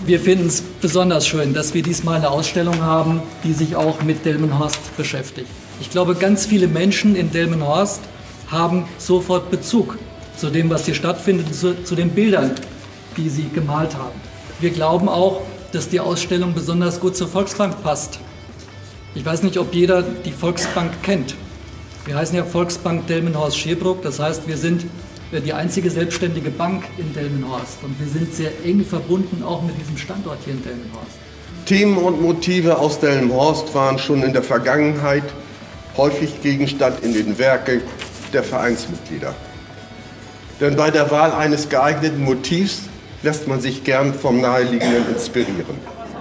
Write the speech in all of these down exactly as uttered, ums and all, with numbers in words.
Wir finden es besonders schön, dass wir diesmal eine Ausstellung haben, die sich auch mit Delmenhorst beschäftigt. Ich glaube, ganz viele Menschen in Delmenhorst haben sofort Bezug zu dem, was hier stattfindet, zu, zu den Bildern, die sie gemalt haben. Wir glauben auch, dass die Ausstellung besonders gut zur Volksbank passt. Ich weiß nicht, ob jeder die Volksbank kennt. Wir heißen ja Volksbank Delmenhorst-Scherbruck, das heißt, wir sind die einzige selbstständige Bank in Delmenhorst und wir sind sehr eng verbunden auch mit diesem Standort hier in Delmenhorst. Themen und Motive aus Delmenhorst waren schon in der Vergangenheit häufig Gegenstand in den Werken der Vereinsmitglieder. Denn bei der Wahl eines geeigneten Motivs lässt man sich gern vom Naheliegenden inspirieren.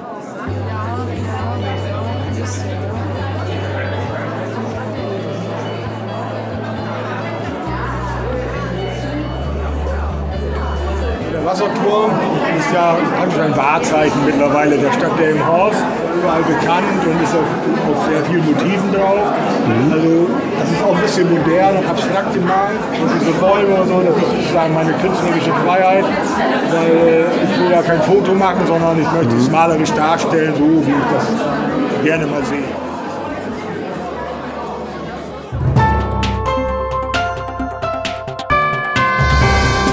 Der Wasserturm ist ja ein Wahrzeichen mittlerweile der Stadt Delmenhorst, überall bekannt und ist auch auf sehr vielen Motiven drauf. Mhm. Also das ist auch ein bisschen modern und abstrakt gemalt. Und diese Bäume und so, das ist sozusagen meine künstlerische Freiheit, weil ich will ja kein Foto machen, sondern ich möchte es malerisch darstellen, so wie ich das gerne mal sehe.